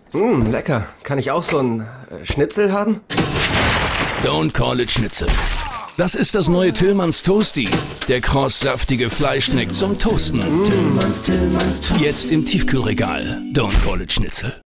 Lecker. Kann ich auch so ein Schnitzel haben? Don't call it Schnitzel. Das ist das neue Tillmanns Toasty. Der crosssaftige Fleischsnack zum Toasten. Jetzt im Tiefkühlregal. Don't call it Schnitzel.